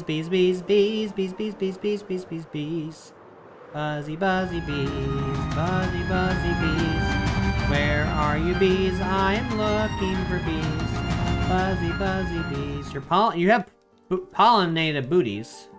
bees, bees, bees, bees, bees, bees, bees, bees, bees, bees, bees. Buzzy, buzzy bees, buzzy, buzzy bees. Where are you bees? I am looking for bees. Buzzy, buzzy bees. You have pollinated booties.